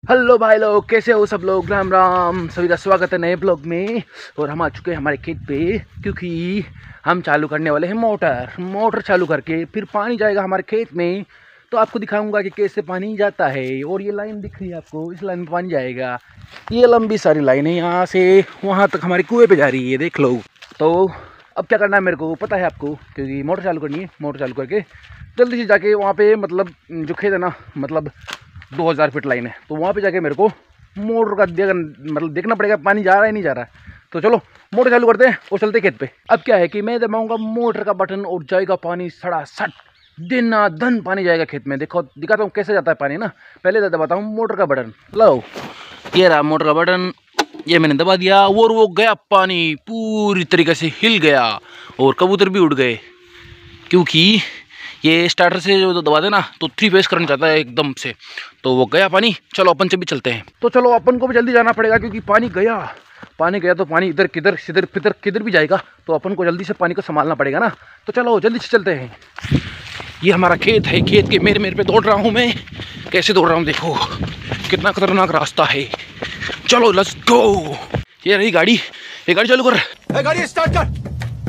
Hello भाई लोग, कैसे हो सब लोग। राम राम, सभी का स्वागत है नए ब्लॉग में। और हम आ चुके हैं हमारे खेत पे, क्योंकि हम चालू करने वाले हैं मोटर चालू करके फिर पानी जाएगा हमारे खेत में। तो आपको दिखाऊंगा कि कैसे पानी जाता है। और ये लाइन दिख रही है आपको, इस लाइन में पानी जाएगा। ये लंबी सारी लाइन है, यहाँ से वहाँ तक हमारे कुएँ पे जा रही है, देख लो। तो अब क्या करना है मेरे को पता है आपको, क्योंकि मोटर चालू करनी है। मोटर चालू करके जल्दी से जाके वहाँ पे, मतलब जो खेत है ना, मतलब 2000 फीट लाइन है, तो वहाँ पे जाके मेरे को मोटर का देखना पड़ेगा पानी जा रहा है नहीं जा रहा है। तो चलो मोटर चालू करते हैं और चलते खेत पे। अब क्या है कि मैं दबाऊंगा मोटर का बटन और जाएगा पानी सड़ासट, धन पानी जाएगा खेत में। देखो दिखाता हूँ कैसे जाता है पानी ना। पहले दबाता हूँ मोटर का बटन, लो ये रहा मोटर का बटन, ये मैंने दबा दिया और वो गया पानी पूरी तरीके से हिल गया और कबूतर भी उड़ गए, क्योंकि ये स्टार्टर से जो दबा देना तो 3 फेस करंट चाहता है एकदम से, तो वो गया पानी। चलो अपन से भी चलते हैं। तो चलो अपन को भी जल्दी जाना पड़ेगा, क्योंकि पानी गया तो पानी इधर किधर सिधर फिधर किधर भी जाएगा, तो अपन को जल्दी से पानी को संभालना पड़ेगा ना। तो चलो जल्दी से चलते हैं। ये हमारा खेत है, खेत के मेरे पे दौड़ रहा हूँ मैं। कैसे दौड़ रहा हूँ देखो, कितना खतरनाक रास्ता है। चलो लेट्स गो। ये रही गाड़ी, ये गाड़ी चालू कर, गाड़ी स्टार्ट कर।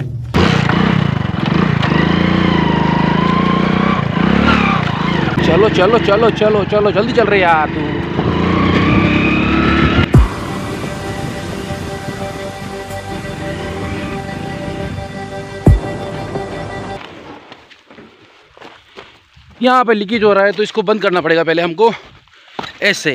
चलो चलो चलो चलो चलो जल्दी चल रही है यार तू। यहाँ पे लीकेज हो रहा है, तो इसको बंद करना पड़ेगा पहले हमको, ऐसे।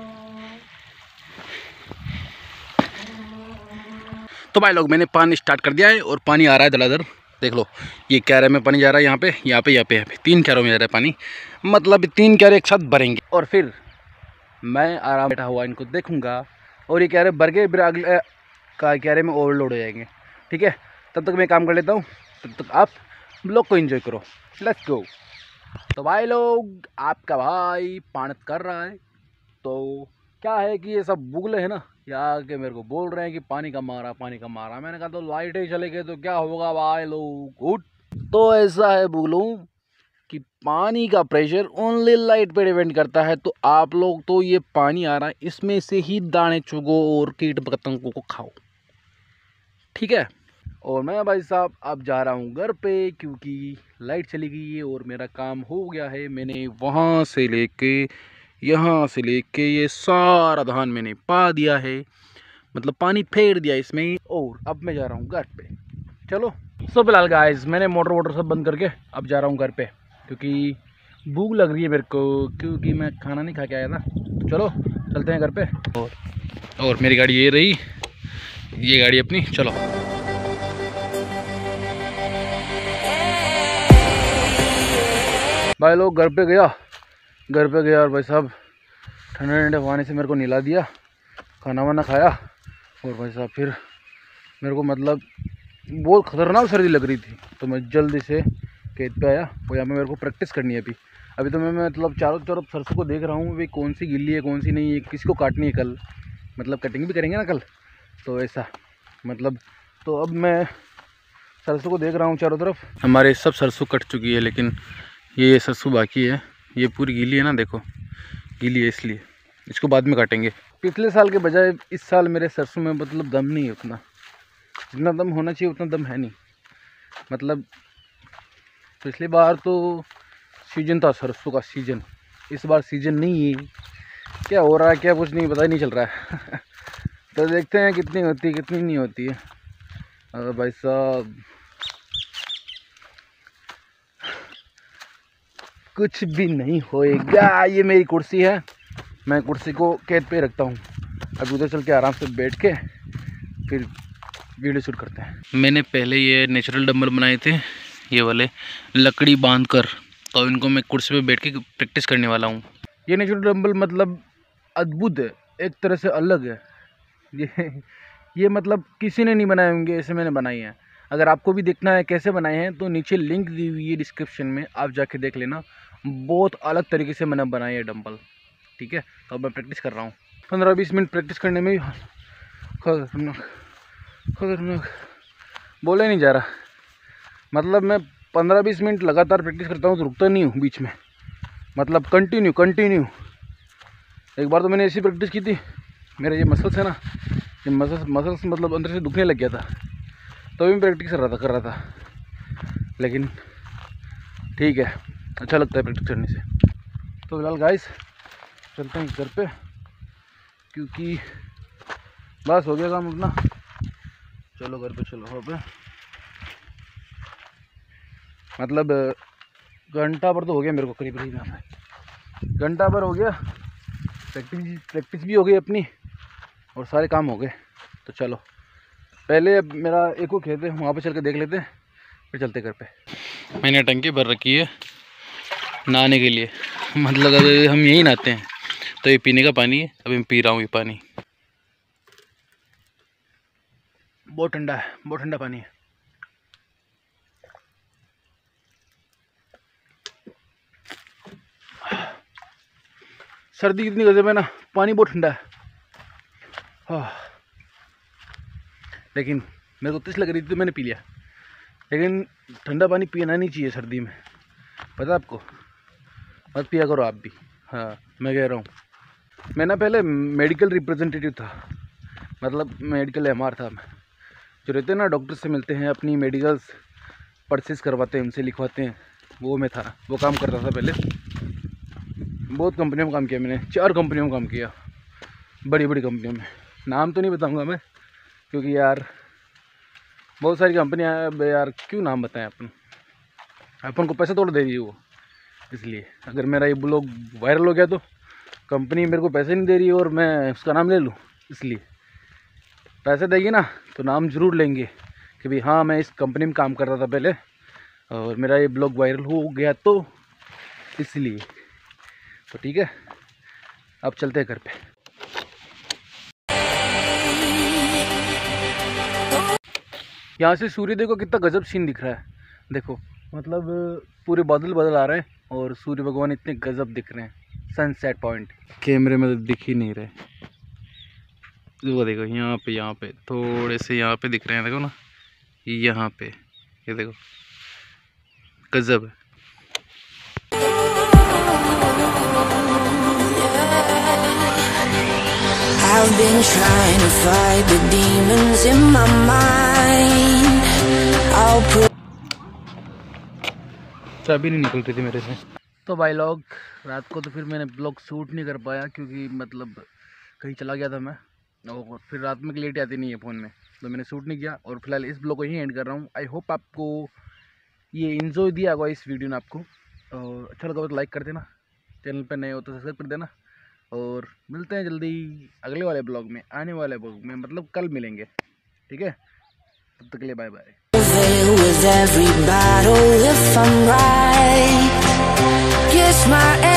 तो भाई लोग मैंने पानी स्टार्ट कर दिया है और पानी आ रहा है दलादर, देख लो। ये क्यारे में पानी जा रहा है, यहाँ पे 3 क्यारों में जा रहा है पानी, मतलब 3 क्यारे एक साथ भरेंगे। और फिर मैं आराम बैठा हुआ इनको देखूंगा, और ये क्यारे भर के फिर अगले का क्यारे में ओवरलोड हो जाएंगे। ठीक है, तब तक मैं काम कर लेता हूँ, तब तक आप ब्लॉग को एंजॉय करो। Let's go. तो भाई लोग, आपका भाई पानत कर रहा है। तो क्या है कि ये सब बुगले हैं ना, यहाँ के मेरे को बोल रहे हैं कि पानी कम आ रहा। मैंने कहा तो लाइटें चले गए तो क्या होगा भाई लोग, उठ। तो ऐसा है बुगलों कि पानी का प्रेशर ओनली लाइट पे डिपेंड करता है। तो आप लोग तो ये पानी आ रहा है, इसमें से ही दाने चुगो और कीट पतंगों को खाओ, ठीक है। और मैं भाई साहब अब जा रहा हूँ घर पे, क्योंकि लाइट चली गई है और मेरा काम हो गया है। मैंने वहाँ से लेके यहाँ से लेके ये सारा धान मैंने पा दिया है, मतलब पानी फेर दिया इसमें। और अब मैं जा रहा हूँ घर पे। चलो सो फिलहाल गाइस, मैंने मोटर वोटर सब बंद करके अब जा रहा हूँ घर पे, क्योंकि भूख लग रही है मेरे को, क्योंकि मैं खाना नहीं खा के आया था। तो चलो चलते हैं घर पे। और मेरी गाड़ी ये रही, ये गाड़ी अपनी। चलो भाई लोग, घर पे गया और भाई साहब ठंडे ठंडे पानी से मेरे को नहला दिया, खाना वाना खाया। और भाई साहब फिर मेरे को मतलब बहुत ख़तरनाक सर्दी लग रही थी, तो मैं जल्दी से खेत पे आया। और यहाँ पे मेरे को प्रैक्टिस करनी है अभी तो मैं मतलब चारों तरफ सरसों को देख रहा हूँ, भाई कौन सी गिल्ली है कौन सी नहीं है, किसको काटनी है कल, मतलब कटिंग भी करेंगे ना कल, तो ऐसा मतलब। तो अब मैं सरसों को देख रहा हूँ चारों तरफ। हमारे सब सरसों कट चुकी है, लेकिन ये सरसों बाकी है। ये पूरी गीली है ना, देखो गीली है, इसलिए इसको बाद में काटेंगे। पिछले साल के बजाय इस साल मेरे सरसों में मतलब दम नहीं है उतना, जितना दम होना चाहिए उतना दम है नहीं। मतलब पिछली बार तो सीजन था सरसों का सीजन, इस बार सीजन नहीं है। क्या हो रहा है क्या कुछ नहीं पता ही नहीं चल रहा है। तो देखते हैं कितनी होती है कितनी नहीं होती है। अगर भाई साहब कुछ भी नहीं होएगा। ये मेरी कुर्सी है, मैं कुर्सी को खेत पे रखता हूँ। अब उधर चल के आराम से बैठ के फिर वीडियो शूट करते हैं। मैंने पहले ये नेचुरल डंबल बनाए थे, ये वाले लकड़ी बांधकर, तो इनको मैं कुर्सी पे बैठ के प्रैक्टिस करने वाला हूँ। ये नेचुरल डंबल मतलब अद्भुत है, एक तरह से अलग है। ये मतलब किसी ने नहीं बनाए होंगे, ऐसे मैंने बनाई है। अगर आपको भी देखना है कैसे बनाए हैं तो नीचे लिंक दी हुई है डिस्क्रिप्शन में, आप जाके देख लेना। बहुत अलग तरीके से मैंने बनाए है डंबल, ठीक है। तो अब मैं प्रैक्टिस कर रहा हूँ। 15-20 मिनट प्रैक्टिस करने में खतरनाक बोले नहीं जा रहा। मतलब मैं 15-20 मिनट लगातार प्रैक्टिस करता हूँ, तो रुकता नहीं हूँ बीच में, मतलब कंटिन्यू एक बार तो मैंने ऐसी प्रैक्टिस की थी, मेरे ये मसल्स है ना, ये मसल्स मतलब अंदर से दुखने लग गया था, तो भी मैं प्रैक्टिस कर रहा था। लेकिन ठीक है, अच्छा लगता है प्रैक्टिस करने से। तो फिलहाल गाइस चलते हैं घर पे, क्योंकि बस हो गया काम अपना। चलो घर पे, चलो हो पे, मतलब घंटा भर तो हो गया मेरे को, करीब यहाँ पे घंटा भर हो गया। प्रैक्टिस भी हो गई अपनी और सारे काम हो गए। तो चलो पहले मेरा एक वो खेत है, वहाँ पे चल के देख लेते हैं, फिर चलते घर पे। मैंने टंकी भर रखी है नहाने के लिए, मतलब अगर हम यहीं नहाते हैं तो ये पीने का पानी है। अभी मैं पी रहा हूँ ये पानी, बहुत ठंडा है, बहुत ठंडा पानी है। सर्दी कितनी गजब है ना, पानी बहुत ठंडा है। हाँ, लेकिन मेरे को तिस लग रही थी तो मैंने पी लिया। लेकिन ठंडा पानी पीना नहीं चाहिए सर्दी में, पता आपको, मत पिया करो आप भी। हाँ, मैं कह रहा हूँ। मैं ना पहले मेडिकल रिप्रेजेंटेटिव था, मतलब मेडिकल एमआर था मैं, जो रहते हैं ना डॉक्टर से मिलते हैं, अपनी मेडिकल्स परचेज करवाते हैं, उनसे लिखवाते हैं, वो मैं था, वो काम करता था पहले। बहुत कंपनियों में काम किया मैंने, 4 कंपनियों में काम किया, बड़ी बड़ी कंपनियों में। नाम तो नहीं बताऊंगा मैं, क्योंकि यार बहुत सारी कंपनियां हैं यार, क्यों नाम बताएं अपन को पैसा थोड़ा दे रही है वो। इसलिए अगर मेरा ये ब्लॉग वायरल हो गया तो कंपनी मेरे को पैसे नहीं दे रही है और मैं उसका नाम ले लूँ। इसलिए पैसे देगी ना तो नाम ज़रूर लेंगे कि भाई हाँ मैं इस कंपनी में काम कर रहा था पहले और मेरा ये ब्लॉग वायरल हो गया, तो इसलिए तो ठीक है। अब चलते हैं घर पे। यहाँ से सूर्य देखो कितना गजब सीन दिख रहा है, देखो मतलब पूरे बादल बादल आ रहे हैं और सूर्य भगवान इतने गजब दिख रहे हैं। सनसेट पॉइंट कैमरे में तो दिख ही नहीं रहे, वो देखो यहाँ पे थोड़े से यहाँ पे दिख रहे हैं, देखो ना यहाँ पे, ये देखो गजब है। I've been trying to fight the demons in my mind. I'll put चाबी नहीं निकल रही थी मेरे से। तो भाई लोग रात को तो फिर मैंने ब्लॉग शूट नहीं कर पाया, क्योंकि मतलब कहीं चला गया था मैं, और फिर रात में क्लियरिटी आती नहीं है फ़ोन में, तो मैंने शूट नहीं किया। और फिलहाल इस ब्लॉग को यहीं एंड कर रहा हूँ। आई होप आपको ये इन्जॉय दिया होगा इस वीडियो ने आपको, और अच्छा लगा तो लाइक कर देना, चैनल पर नए हो तो सब्सक्राइब कर देना, और मिलते हैं जल्दी अगले वाले ब्लॉग में, आने वाले ब्लॉग में, मतलब कल मिलेंगे, ठीक है। तब तक के लिए bye bye. with every battle if I'm right. Guess my